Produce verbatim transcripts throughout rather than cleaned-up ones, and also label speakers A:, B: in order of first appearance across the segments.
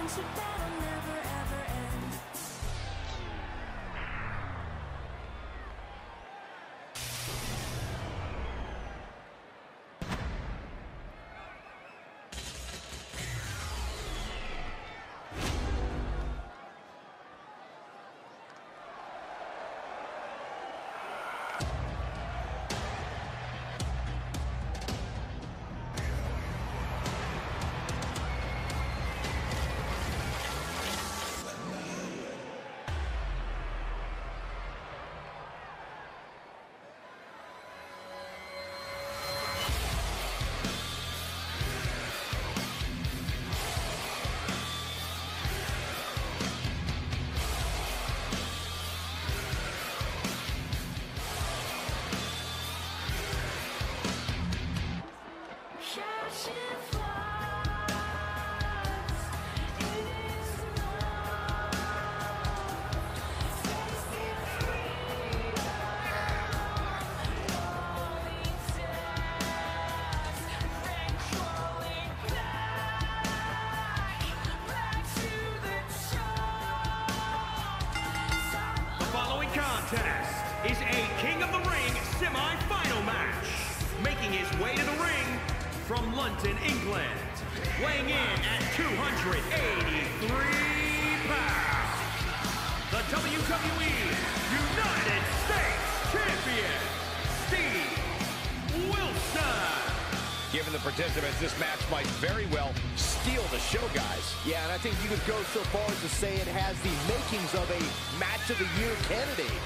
A: contest is a King of the Ring semi-final match. Making his way to the ring from London, England, weighing in at two hundred eighty-three pounds, the W W E United States Champion, Steve Wilson.
B: Given the participants, this match might very well steal the show, guys.
C: Yeah, and I think you could go so far as to say it has the makings of a match of the year candidate.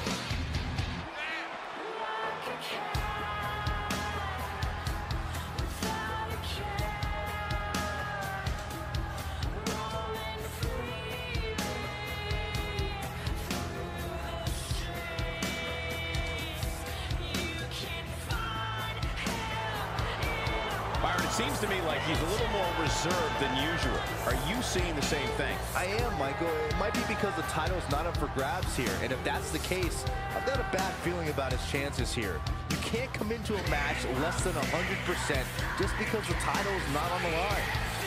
B: Seems to me like he's a little more reserved than usual. Are you seeing the same thing?
C: I am, Michael. It might be because the title's not up for grabs here. And if that's the case, I've got a bad feeling about his chances here. You can't come into a match less than one hundred percent just because the title is not on the line.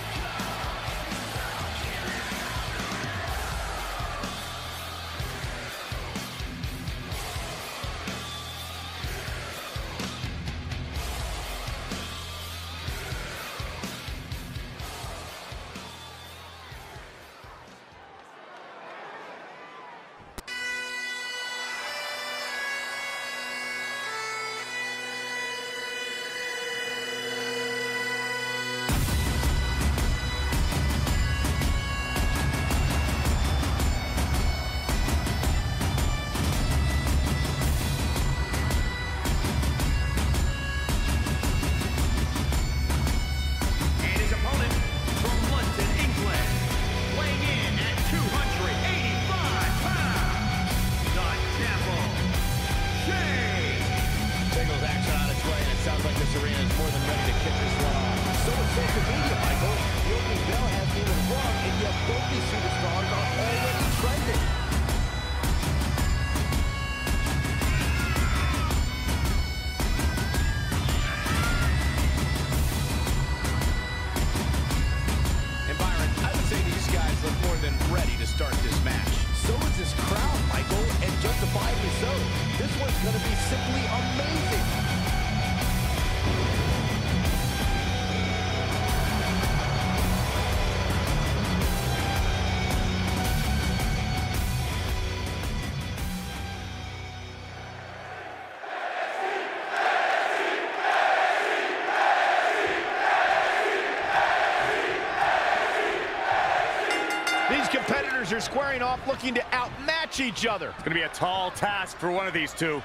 B: These competitors are squaring off, looking to outmatch each other.
D: It's going to be a tall task for one of these two.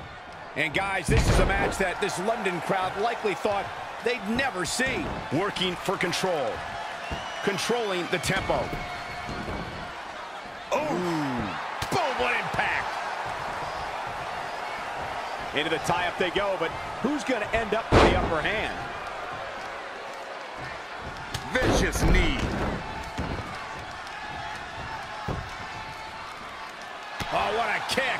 B: And guys, this is a match that this London crowd likely thought they'd never see.
D: Working for control. Controlling the tempo. Oh! Ooh. Boom, what impact! Into the tie-up they go, but who's going to end up with the upper hand? Vicious knee. Oh, what a kick.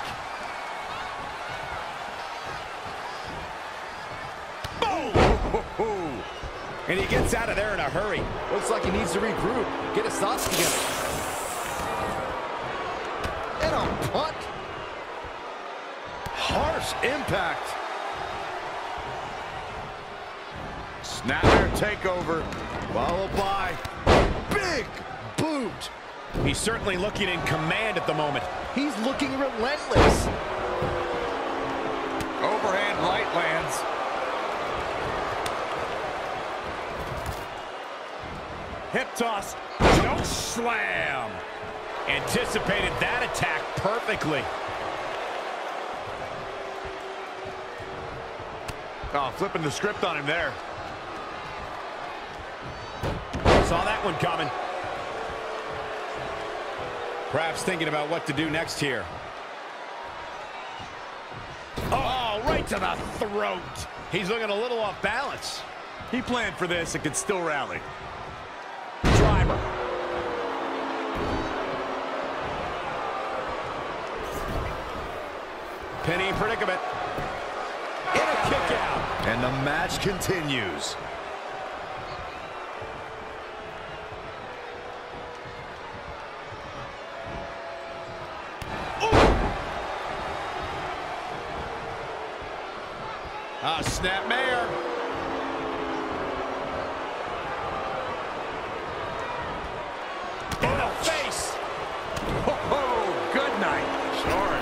D: Boom! And he gets out of there in a hurry.
C: Looks like he needs to regroup, get his thoughts together. And a punt. Harsh impact.
D: Snapper takeover.
C: Followed by big boot.
D: He's certainly looking in command at the moment.
C: He's looking relentless.
D: Overhand right lands. Hip toss. Choke slam. Anticipated that attack perfectly. Oh, flipping the script on him there. Saw that one coming. Perhaps thinking about what to do next here. Oh, right to the throat. He's looking a little off balance. He planned for this and could still rally. Driver. Penny predicament. In a kick out.
C: And the match continues.
D: Ah, snap mare. In the face. Oh, good night. Sorry.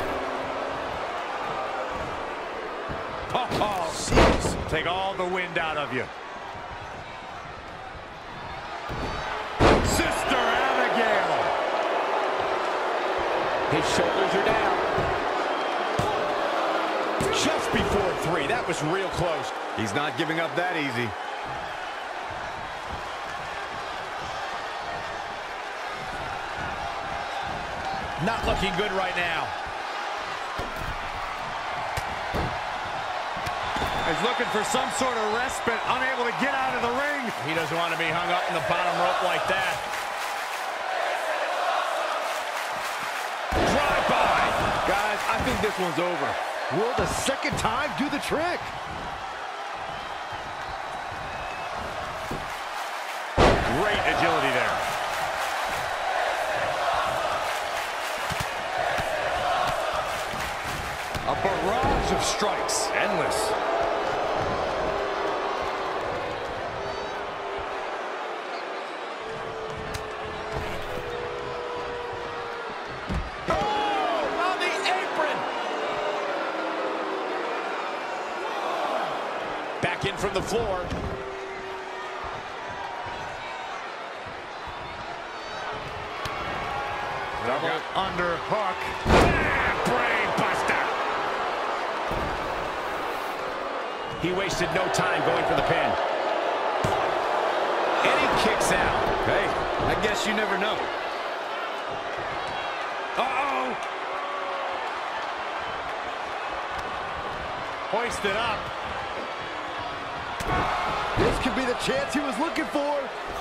D: Oh, jeez. Take all the wind out of you. Sister Abigail. His shoulders are down. Just before three. That was real close. He's not giving up that easy. Not looking good right now. He's looking for some sort of respite, unable to get out of the ring. He doesn't want to be hung up in the bottom rope like that. Drive by.
C: Guys, I think this one's over. Will the second time do the trick?
D: Great agility there. A barrage of strikes. Endless. Oh, on the apron. Back in from the floor. Double under hook. Ah, brain buster. He wasted no time going for the pin. And he kicks out.
C: Hey, I guess you never know.
D: Uh-oh. Hoisted up.
C: This could be the chance he was looking for.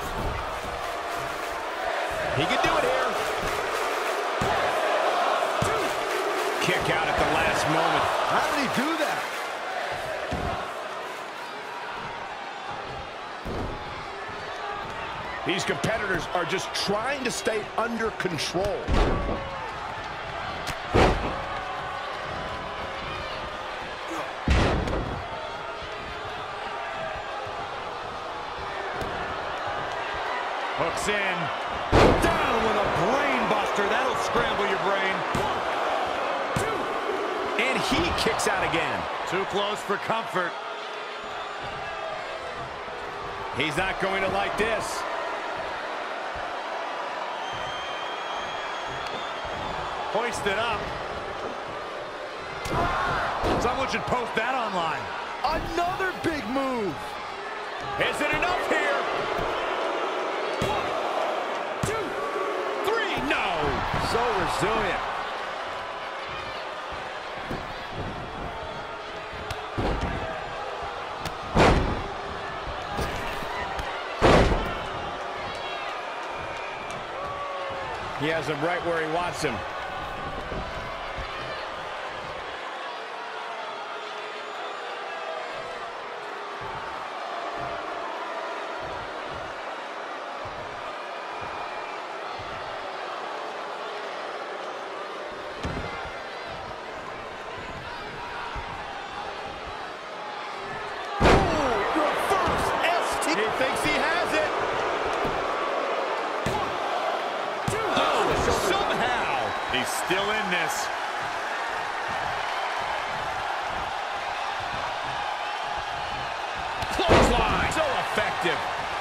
D: He can do it here. Kick out at the last moment.
C: How did he do that?
D: These competitors are just trying to stay under control. Hooks in. Down with a brain buster. That'll scramble your brain. And he kicks out again. Too close for comfort. He's not going to like this. Hoisted up. Someone should post that online.
C: Another big move.
D: Is it enough here? One, two, three, no.
C: So resilient.
D: He has him right where he wants him. still in this. Clothesline, so effective.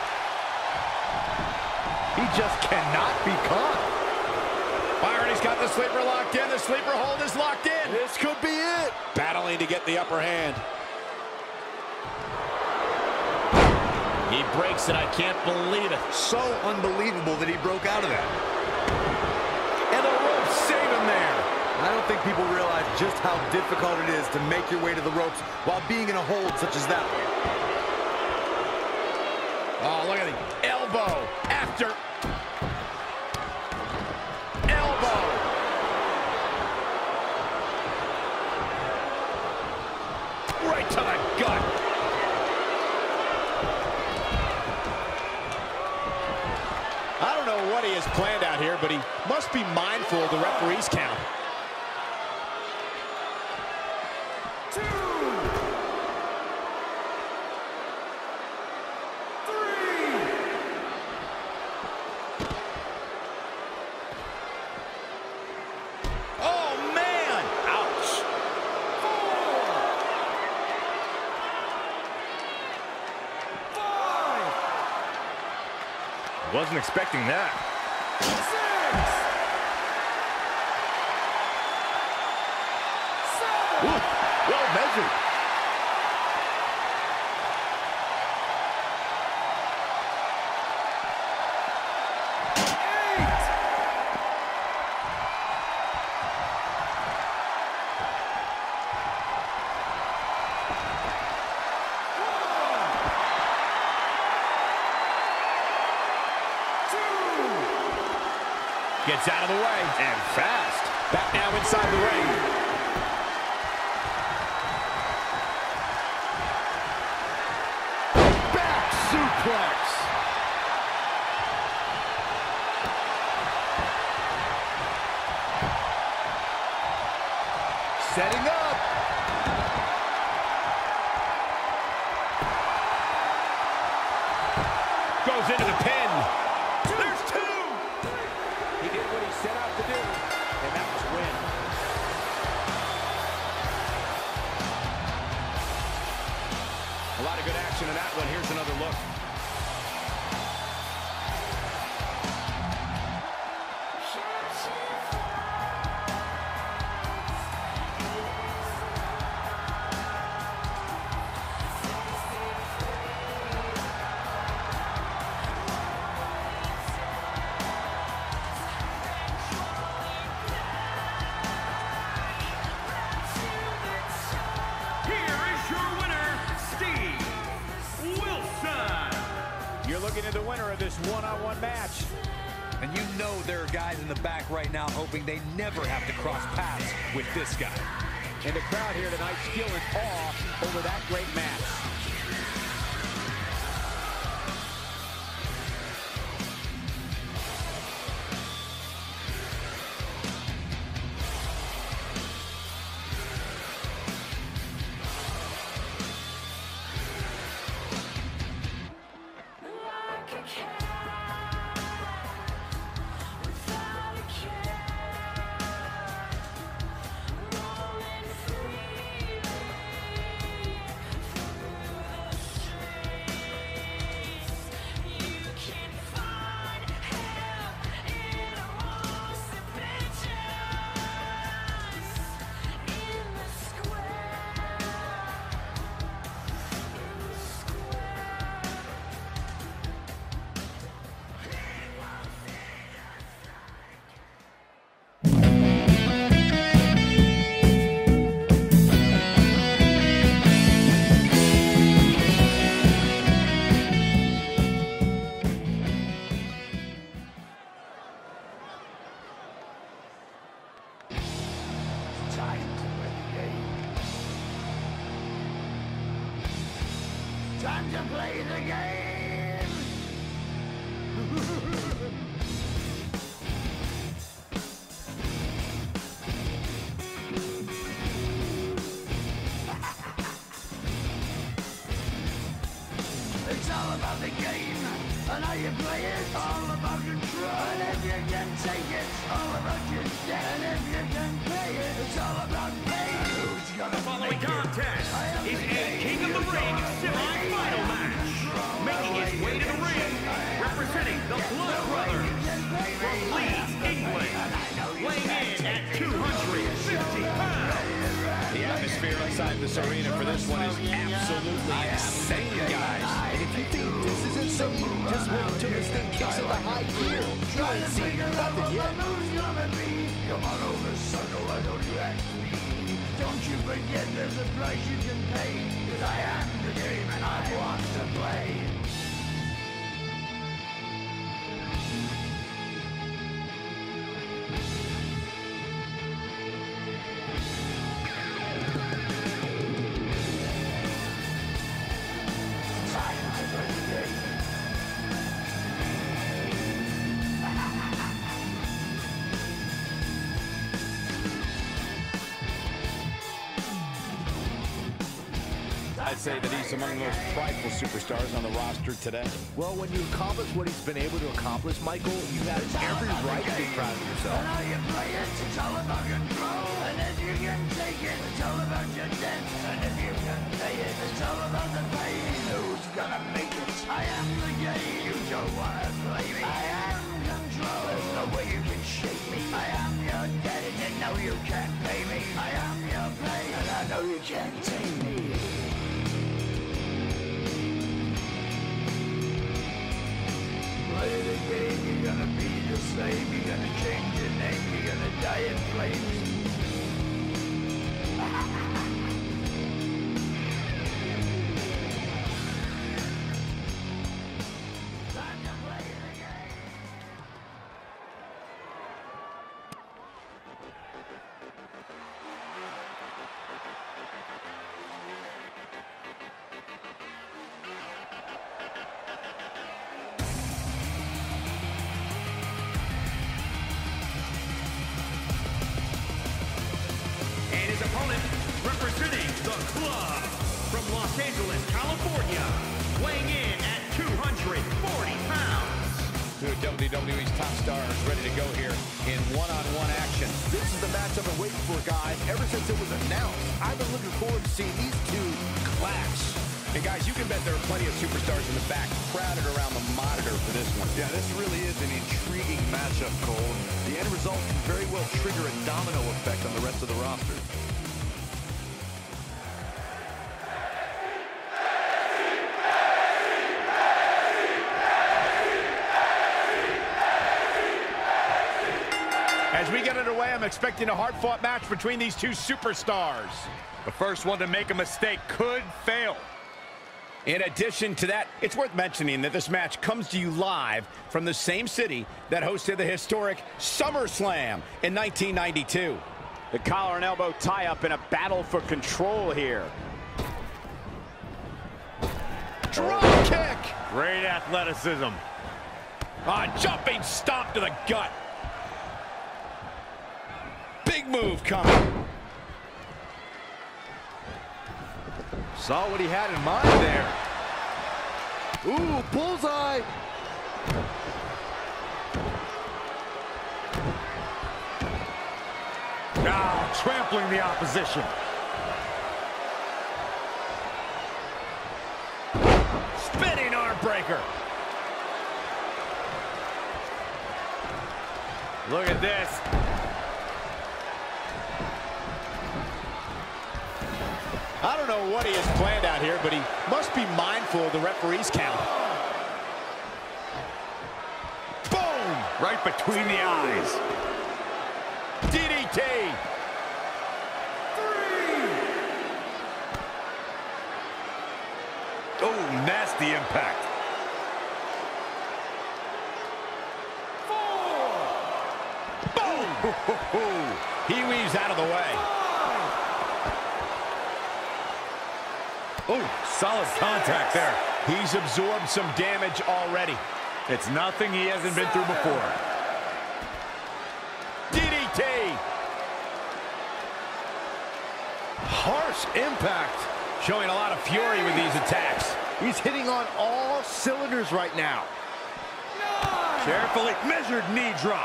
C: He just cannot be caught.
D: Byron, he's got the sleeper locked in. The sleeper hold is locked in.
C: This could be it.
D: Battling to get the upper hand.
B: He breaks it. I can't believe it.
D: So unbelievable that he broke out of that. And the ropes save him there.
E: I don't think people realize just how difficult it is to make your way to the ropes while being in a hold such as that one.
D: Oh, look at the elbow after elbow. Right to the gut. I don't know what he has planned out here, but he must be mindful of the referee's count.
A: Two. Three.
D: Oh, man! Ouch.
A: Four. Five.
D: Wasn't expecting that.
A: Six. Seven.
C: Ooh, well measured.
A: Eight.
D: Gets out of the way. And fast. Back now inside the ring.
C: Back suplex. Setting up.
D: Goes into the pin. There's two.
B: He did what he set out to do, and that was win.
D: A lot of good action in that one. Here's another look.
A: Here is your winner, Steve Wilson.
B: You're looking at the winner of this one-on-one match.
E: And you know there are guys in the back right now hoping they never have to cross paths with this guy.
B: And the crowd here tonight still in awe over that great match.
A: Time to play the game! It's all
F: all about the game and how you play it. It's all about control, and if you can take it, it's all about your debt. And if you can pay it, it's all about pain. Who's gonna
A: The following
F: make it?
A: contest is a King of the Ring semi-final match. Making his way to the ring, representing the Blood Brothers from Leeds, England, weighing in at two hundred fifty pounds.
B: The atmosphere inside this arena for this one is absolutely insane, guys.
C: And if you think this is insane, just wait until this thing kicks in the high gear. You ain't seen nothing yet.
F: Come on over, sucker, why don't you ask me? Don't you forget there's a price you can pay, 'cause I am the game and I want to play.
B: I'd say that he's among the most prideful superstars on the roster today.
C: Well, when you accomplish what he's been able to accomplish, Michael, you have every right to be proud of yourself.
F: And how you play it, it's all about control. And if you can take it, it's all about your debt. And if you can pay it, it's all about the pain. Who's gonna make it? I am the game. You don't wanna play me. I am control. There's no way you can shake me. I am your debt, and you know you can't pay me. I am your pain, and I know you can't take me. Play the game, you're gonna be the slave, you're gonna change your name, you're gonna die in flames. Time to play the game.
A: And his opponent, representing the Club from Los Angeles, California, weighing in at two hundred forty pounds.
B: Two of W W E's top stars ready to go here in one-on-one action.
C: This is the match I've been waiting for, guys, ever since it was announced. I've been looking forward to seeing these two clash.
B: And guys, you can bet there are plenty of superstars in the back crowded around the monitor for this one.
E: Yeah, this really is an intriguing matchup, Cole. The end result can very well trigger a domino effect on the rest of the roster.
D: As we get underway, I'm expecting a hard-fought match between these two superstars. The first one to make a mistake could fail. In addition to that, it's worth mentioning that this match comes to you live from the same city that hosted the historic SummerSlam in nineteen ninety-two. The collar and elbow tie-up in a battle for control here. Drop kick! Great athleticism. Ah, jumping stomp to the gut. Big move coming.
E: Saw what he had in mind there. Ooh, bullseye.
D: Now trampling the opposition. Spinning arm breaker. Look at this. I don't know what he has planned out here, but he must be mindful of the referee's count. Boom! Right between the eyes. D D T. Three. Oh, nasty impact. Four. Boom! He weaves out of the way. Oh, solid contact there. He's absorbed some damage already. It's nothing he hasn't been through before. D D T. Harsh impact. Showing a lot of fury with these attacks.
C: He's hitting on all cylinders right now.
E: Nine. Carefully measured knee drop.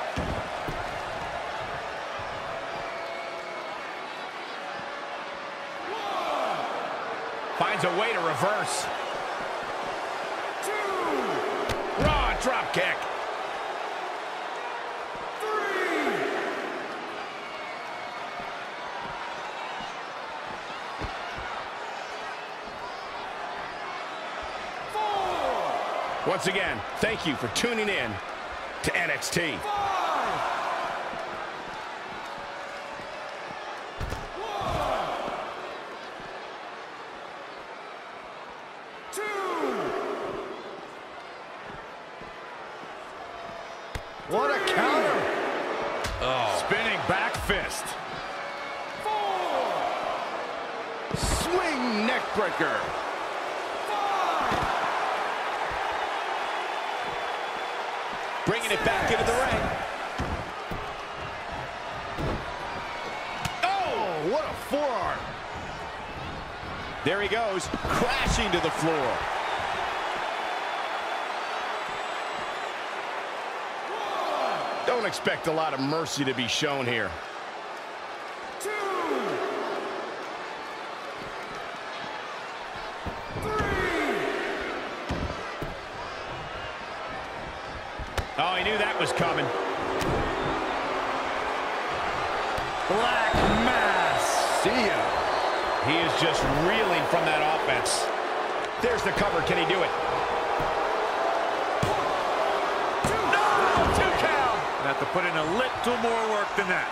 D: One. Finds a way to reverse. Two. Raw drop kick. Once again, thank you for tuning in to N X T.
F: Five. One. Two.
C: What a counter.
D: Oh.
E: Spinning back fist.
F: Four.
C: Swing neck breaker.
B: Bringing it back into the ring.
C: Oh, what a forearm.
B: There he goes, crashing to the floor.
D: Don't expect a lot of mercy to be shown here.
F: Two.
D: Oh, he knew that was coming.
E: Black Mass.
C: See ya.
D: He is just reeling from that offense. There's the cover. Can he do it?
E: No, two count. Have to put in a little more work than that.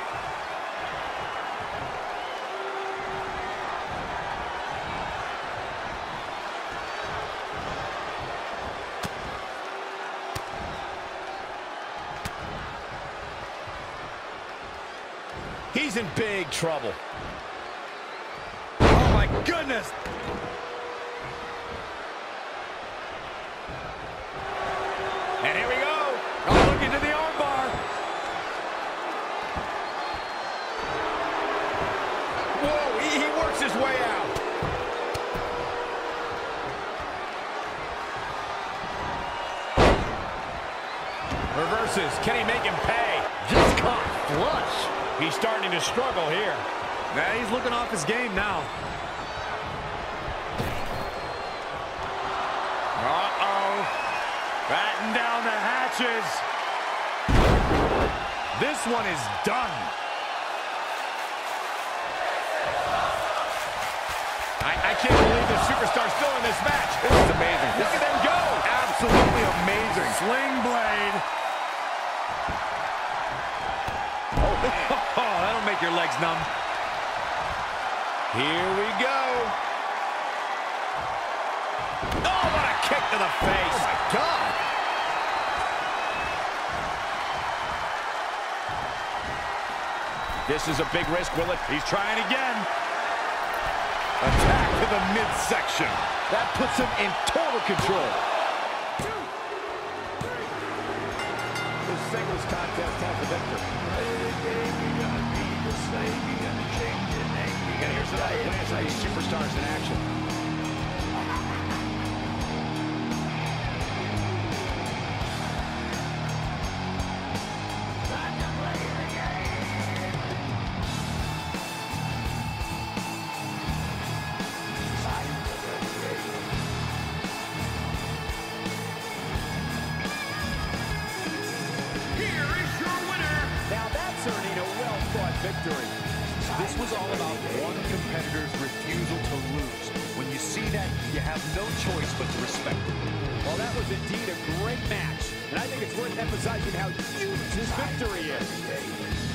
D: He's in big trouble.
E: Oh, my goodness.
D: And here we go.
E: Oh, look into the armbar.
D: Whoa, he, he works his way out. Reverses. Can he make him pay?
C: Just caught flush.
D: He's starting to struggle here.
E: Nah, he's looking off his game now. Uh-oh. Batten down the hatches. This one is done.
D: I, I can't believe the superstar's still in this match. This is amazing. Look at them go.
E: Absolutely amazing. Sling blade. Oh, that'll make your legs numb.
D: Here we go. Oh, what a kick to the face.
C: Oh, my God.
D: This is a big risk, will it?
E: He's trying again. Attack to the midsection.
C: That puts him in total control.
B: This singles contest has the victor. And here's another glance at these superstars in action.
A: Here is your winner.
B: Now that's earning a well-fought victory. This was all about one competitor's refusal to lose. When you see that, you have no choice but to respect it. Well, that was indeed a great match. And I think it's worth emphasizing how huge this victory is.